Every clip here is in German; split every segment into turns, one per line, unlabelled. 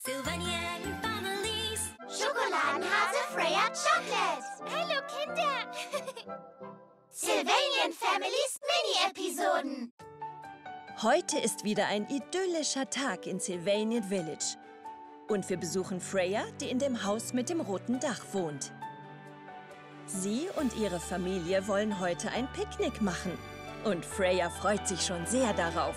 Sylvanian Families.
Schokoladenhase Freya Chocolate.
Hallo Kinder.
Sylvanian Families Mini-Episoden.
Heute ist wieder ein idyllischer Tag in Sylvanian Village. Und wir besuchen Freya, die in dem Haus mit dem roten Dach wohnt. Sie und ihre Familie wollen heute ein Picknick machen. Und Freya freut sich schon sehr darauf.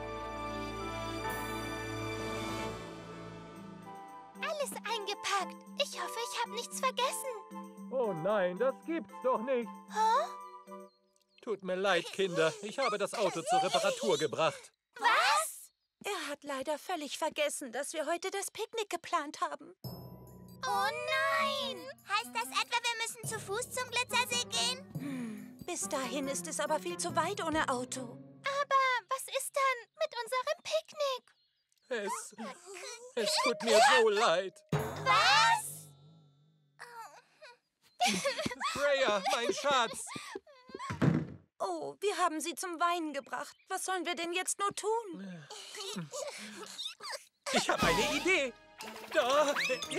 Alles eingepackt. Ich hoffe, ich habe nichts vergessen.
Oh nein, das gibt's doch nicht.
Hä?
Tut mir leid, Kinder. Ich habe das Auto zur Reparatur gebracht.
Was?
Er hat leider völlig vergessen, dass wir heute das Picknick geplant haben.
Oh nein! Heißt das etwa, wir müssen zu Fuß zum Glitzersee gehen?
Bis dahin ist es aber viel zu weit ohne Auto.
Aber was ist dann mit unserem Picknick?
Es tut mir so leid.
Was?
Freya, mein Schatz.
Oh, wir haben sie zum Weinen gebracht. Was sollen wir denn jetzt nur tun?
Ich habe eine Idee. Da.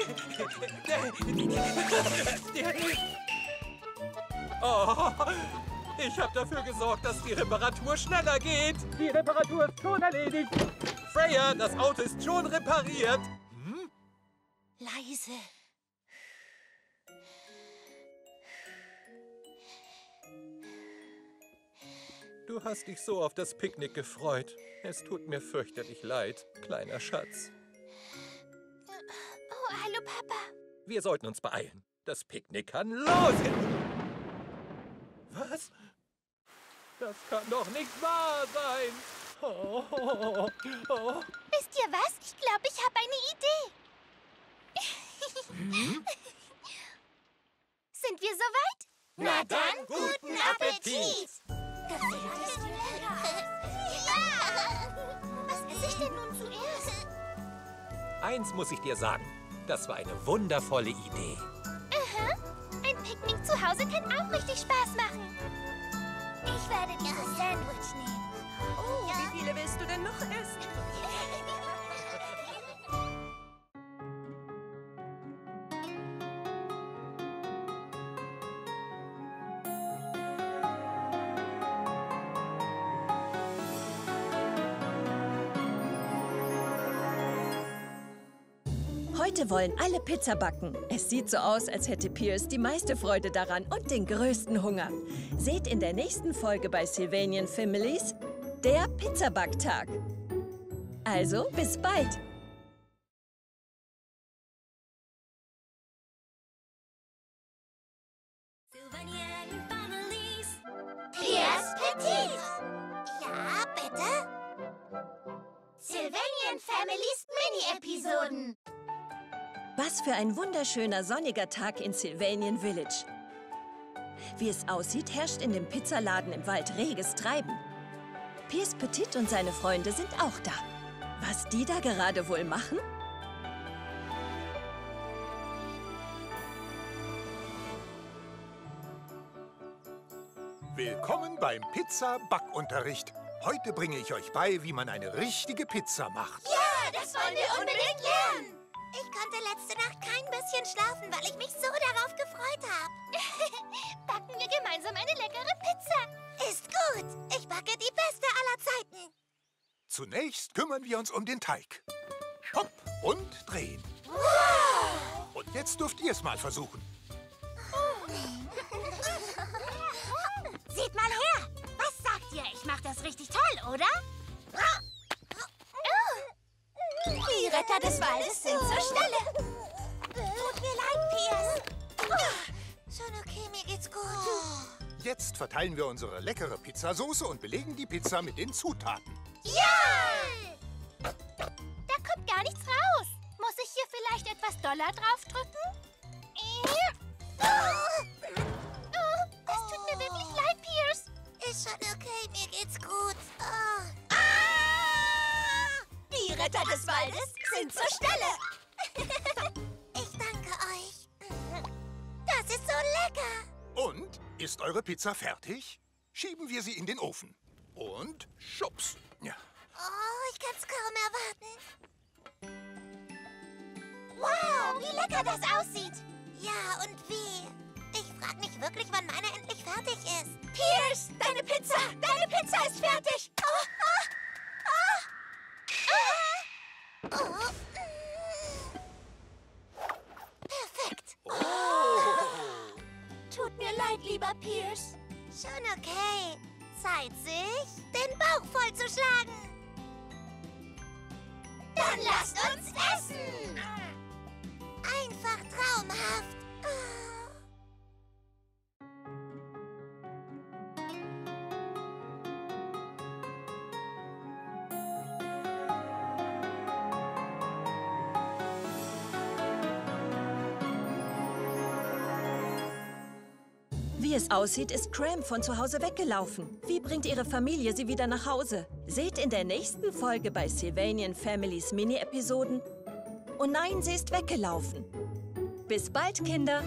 Oh, ich habe dafür gesorgt, dass die Reparatur schneller geht. Die Reparatur ist schon erledigt. Freya, das Auto ist schon repariert.
Leise.
Du hast dich so auf das Picknick gefreut. Es tut mir fürchterlich leid, kleiner Schatz.
Oh, hallo Papa.
Wir sollten uns beeilen. Das Picknick kann losgehen. Was? Das kann doch nicht wahr sein. Oh, oh, oh.
Wisst ihr was? Ich glaube, ich habe eine Idee. Sind wir soweit?
Na dann, guten Appetit!
Was esse ich denn nun zuerst?
Eins muss ich dir sagen. Das war eine wundervolle Idee.
Ein Picknick zu Hause kann auch richtig Spaß machen.
Ich werde dieses Sandwich nehmen.
Oh, wie viele willst du denn noch essen?
Heute wollen alle Pizza backen. Es sieht so aus, als hätte Pierce die meiste Freude daran und den größten Hunger. Seht in der nächsten Folge bei Sylvanian Families, der Pizzabacktag. Also, bis bald!
Sylvanian Families.
Piers Petit! Ja, bitte? Sylvanian Families Mini-Episoden.
Was für ein wunderschöner sonniger Tag in Sylvanian Village. Wie es aussieht, herrscht in dem Pizzaladen im Wald reges Treiben. Piers Petit und seine Freunde sind auch da. Was die da gerade wohl machen?
Willkommen beim Pizza-Backunterricht. Heute bringe ich euch bei, wie man eine richtige Pizza macht.
Ja, das wollen wir unbedingt lernen. Ich konnte letzte Nacht kein bisschen schlafen, weil ich mich so darauf gefreut habe.
Backen wir gemeinsam eine leckere Pizza.
Ist gut. Ich backe die beste aller Zeiten.
Zunächst kümmern wir uns um den Teig. Hopp und drehen.
Wow!
Und jetzt dürft ihr es mal versuchen.
Seht mal her. Was sagt ihr? Ich mache das richtig toll, oder?
Die Retter des Waldes sind zur Stelle.
Tut mir leid, Piers. Schon okay, mir geht's gut.
Jetzt verteilen wir unsere leckere Pizzasauce und belegen die Pizza mit den Zutaten.
Ja!
Da kommt gar nichts raus. Muss ich hier vielleicht etwas doller draufdrücken? Das tut mir wirklich leid, Piers.
Ist schon okay, mir geht's gut. Ah!
Die Retter des Waldes sind zur Stelle.
Ich danke euch. Das ist so lecker.
Und, ist eure Pizza fertig? Schieben wir sie in den Ofen. Und schubs. Ja.
Oh, ich kann's kaum erwarten. lecker das aussieht. Ja, und wie? Ich frage mich wirklich, wann meine endlich fertig ist. Pierce, deine Pizza! Deine Pizza ist fertig! Perfekt.
Tut mir leid, lieber Pierce.
Schon okay. Zeit, sich den Bauch vollzuschlagen. Dann lasst uns essen. Einfach traumhaft.
Wie es aussieht, ist Cram von zu Hause weggelaufen. Wie bringt ihre Familie sie wieder nach Hause? Seht in der nächsten Folge bei Sylvanian Families Mini-Episoden. Oh nein, sie ist weggelaufen. Bis bald, Kinder.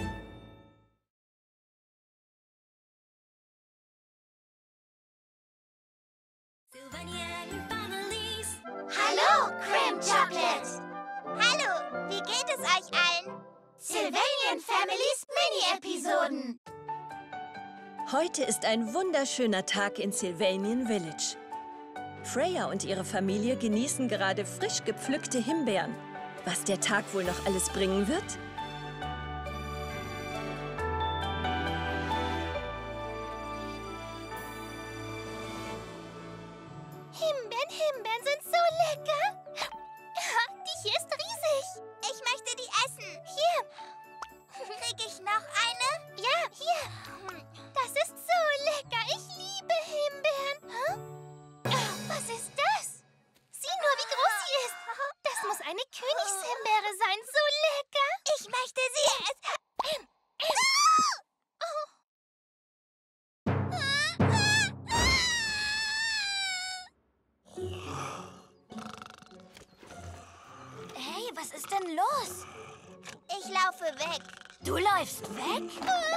Sylvanian Families.
Hallo, Cram Chocolate. Hallo, wie geht es euch allen? Sylvanian Families Mini-Episoden.
Heute ist ein wunderschöner Tag in Sylvanian Village. Freya und ihre Familie genießen gerade frisch gepflückte Himbeeren. Was der Tag wohl noch alles bringen wird?
Himbeeren sind so lecker. Die hier ist riesig.
Ich möchte die essen.
Hier.
Krieg ich noch eine?
Ja, hier. Das ist so lecker. Ich liebe Himbeeren. Was ist das? Sieh nur, wie groß sie ist. Das muss eine Königshimbeere sein. So lecker.
Ich möchte sie essen.
Hey, was ist denn los?
Ich laufe weg.
Du läufst weg?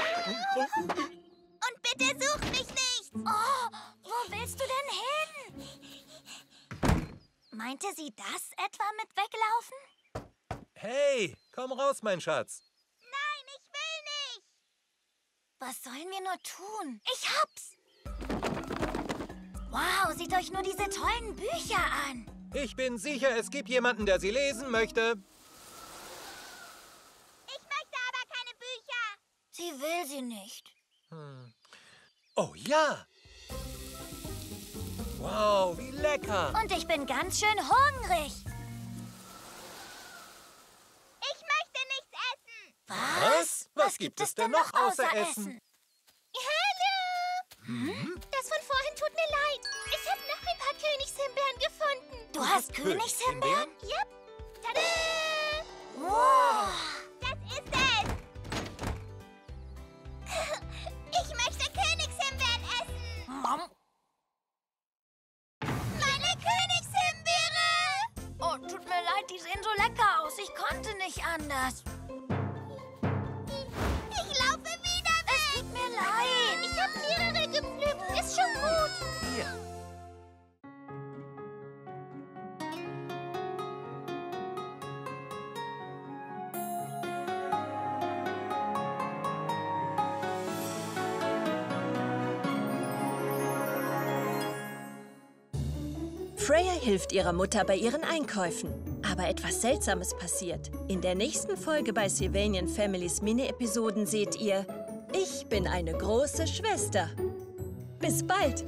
Und bitte such mich nicht.
Oh, wo willst du denn hin? Meinte sie das etwa mit weglaufen?
Hey, komm raus, mein Schatz.
Nein, ich will nicht.
Was sollen wir nur tun? Ich hab's! Wow, seht euch nur diese tollen Bücher an.
Ich bin sicher, es gibt jemanden, der sie lesen möchte.
Ich möchte aber keine Bücher.
Sie will sie nicht.
Oh ja. Wow, wie lecker.
Und ich bin ganz schön hungrig.
Ich möchte nichts essen.
Was? Was gibt es denn noch außer Essen?
Hallo! Das von vorhin tut mir leid. Ich habe noch ein paar Königshimbeeren gefunden. Du hast
Königshimbeeren?
Ja. Tada!
Wow. Das ist es. Ich möchte Königshimbeeren essen. Meine Königshimbeere.
Oh, tut mir leid, die sehen so lecker aus. Ich konnte nicht anders.
Ich laufe wieder weg.
Es tut mir leid. Ich habe mehrere gepflückt. Ist schon gut.
Hier.
Freya hilft ihrer Mutter bei ihren Einkäufen. Aber etwas Seltsames passiert. In der nächsten Folge bei Sylvanian Families Mini-Episoden seht ihr, ich bin eine große Schwester. Bis bald!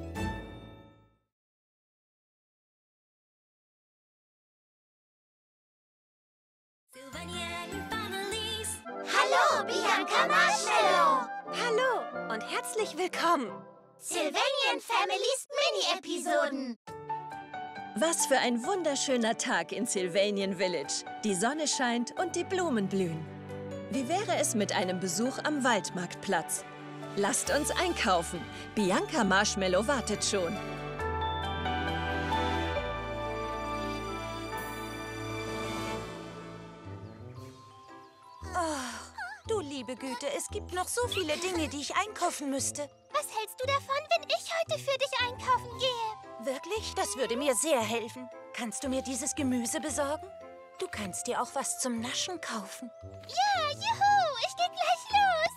Sylvanian Families.
Hallo, Bianca Marshmallow.
Hallo und herzlich willkommen.
Sylvanian Families Mini-Episoden.
Was für ein wunderschöner Tag in Sylvanian Village. Die Sonne scheint und die Blumen blühen. Wie wäre es mit einem Besuch am Waldmarktplatz? Lasst uns einkaufen. Bianca Marshmallow wartet schon.
Du liebe Güte, es gibt noch so viele Dinge, die ich einkaufen müsste.
Was hältst du davon, wenn ich heute für dich einkaufen gehe?
Wirklich? Das würde mir sehr helfen. Kannst du mir dieses Gemüse besorgen? Du kannst dir auch was zum Naschen kaufen.
Ja, juhu, ich gehe gleich los.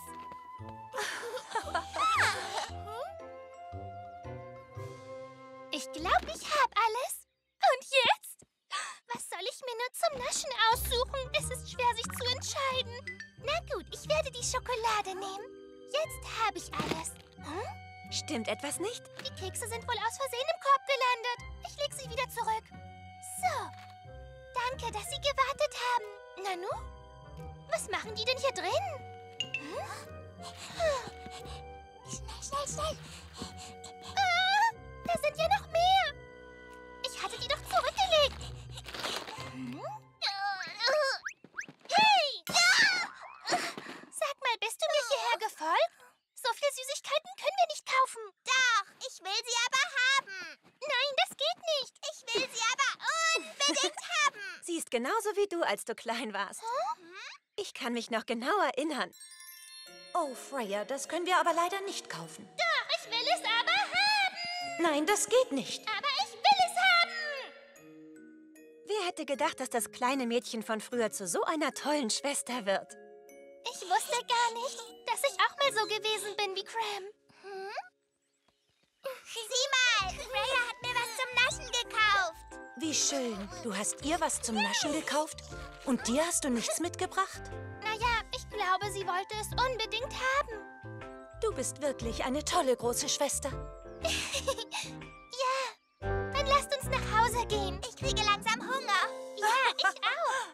Ich glaube, ich habe alles. Und jetzt? Was soll ich mir nur zum Naschen aussuchen? Es ist schwer, sich zu entscheiden. Na gut, ich werde die Schokolade nehmen. Jetzt habe ich alles.
Stimmt etwas nicht?
Die Kekse sind wohl aus Versehen im Korb gelandet. Ich leg sie wieder zurück. So. Danke, dass Sie gewartet haben. Nanu? Was machen die denn hier drin?
Schnell.
Da sind ja noch mehr. Ich hatte die doch zurückgelegt. Hey! Sag mal, bist du mir hierher gefolgt? So viel Süßigkeiten können wir nicht kaufen.
Doch, ich will sie aber haben.
Nein, das geht nicht.
Ich will sie aber unbedingt haben.
Sie ist genauso wie du, als du klein warst. Ich kann mich noch genau erinnern. Oh, Freya, das können wir aber leider nicht kaufen.
Doch, ich will es aber haben.
Nein, das geht nicht.
Aber ich will es haben.
Wer hätte gedacht, dass das kleine Mädchen von früher zu so einer tollen Schwester wird?
Ich wusste gar nicht, dass ich auch mal so gewesen bin wie Cram.
Sieh mal, Freya hat mir was zum Naschen gekauft.
Wie schön. Du hast ihr was zum Naschen gekauft? Und dir hast du nichts mitgebracht?
Naja, ich glaube, sie wollte es unbedingt haben.
Du bist wirklich eine tolle große Schwester.
Ja, dann lasst uns nach Hause gehen.
Ich kriege langsam Hunger.
Ja, ich auch.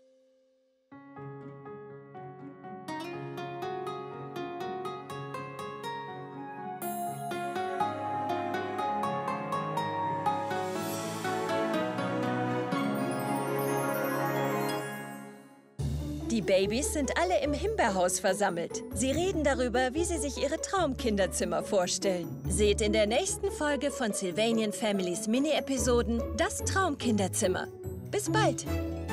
Die Babys sind alle im Himbeerhaus versammelt. Sie reden darüber, wie sie sich ihre Traumkinderzimmer vorstellen. Seht in der nächsten Folge von Sylvanian Families Mini-Episoden das Traumkinderzimmer. Bis bald!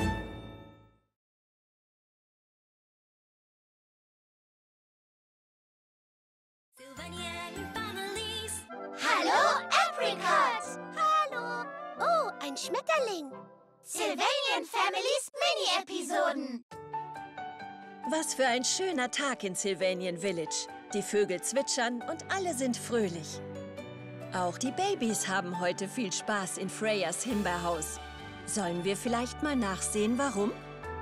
Sylvanian Families.
Hallo, Apricot. Hallo. Oh, ein Schmetterling. Sylvanian Families Mini-Episoden.
Was für ein schöner Tag in Sylvanian Village. Die Vögel zwitschern und alle sind fröhlich. Auch die Babys haben heute viel Spaß in Freyas Himbeerhaus. Sollen wir vielleicht mal nachsehen, warum?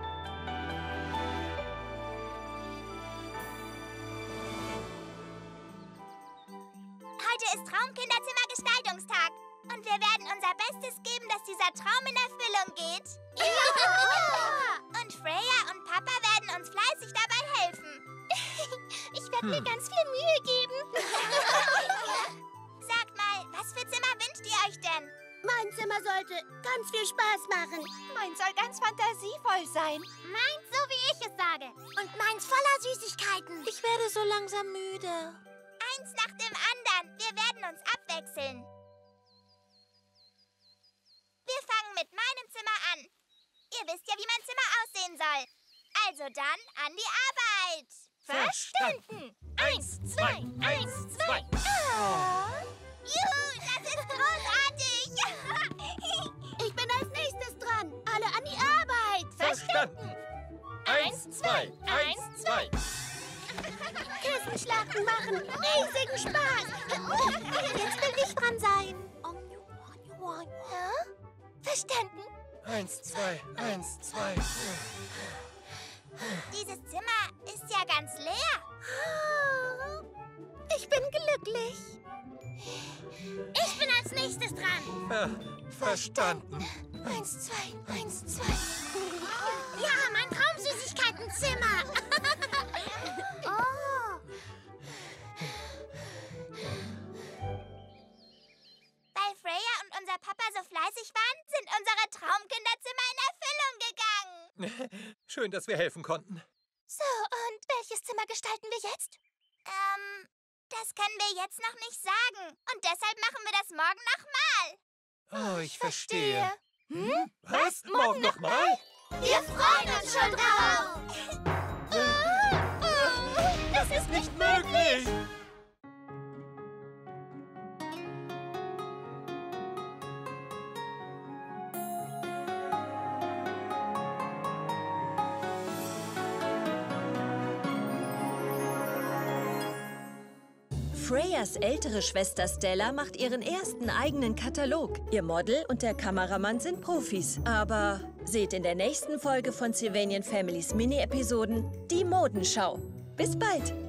Heute ist Traumkinderzimmer-Gestaltungstag. Und wir werden unser Bestes geben, dass dieser Traum in Erfüllung geht. Ja! Und Freya und Papa werden uns fleißig dabei helfen.
Ich werde mir ganz viel Mühe geben.
Sagt mal, was für Zimmer wünscht ihr euch denn?
Mein Zimmer sollte ganz viel Spaß machen.
Meins soll ganz fantasievoll sein.
Meins so, wie ich es sage. Und meins voller Süßigkeiten.
Ich werde so langsam müde.
Eins nach dem anderen. Wir werden uns abwechseln. Wir fangen mit meinem Zimmer an. Ihr wisst ja, wie mein Zimmer aussehen soll. Also dann an die Arbeit.
Verstanden.
1, 2, 1, 2.
Juhu, das ist großartig.
Ich bin als nächstes dran. Alle an die Arbeit.
Verstanden. 1, 2, 1, 2.
Kissenschlachten machen riesigen Spaß. Jetzt will ich dran sein. Verstanden?
1, 2, 1, 2.
Dieses Zimmer ist ja ganz leer.
Ich bin glücklich.
Ich bin als nächstes dran.
Verstanden.
1, 2, 1, 2.
Ja, mein Traumsüßigkeitenzimmer. Oh. Weil Freya und unser Papa so fleißig waren, sind unsere Traumkinderzimmer in Erfüllung gegangen.
Schön, dass wir helfen konnten.
So, und welches Zimmer gestalten wir jetzt?
Das können wir jetzt noch nicht sagen. Und deshalb machen wir das morgen nochmal.
Oh, ich verstehe. Was? Morgen nochmal?
Wir freuen uns schon drauf.
Das ist nicht möglich!
Freyas ältere Schwester Stella macht ihren ersten eigenen Katalog. Ihr Model und der Kameramann sind Profis. Aber seht in der nächsten Folge von Sylvanian Families Mini-Episoden die Modenschau. Bis bald!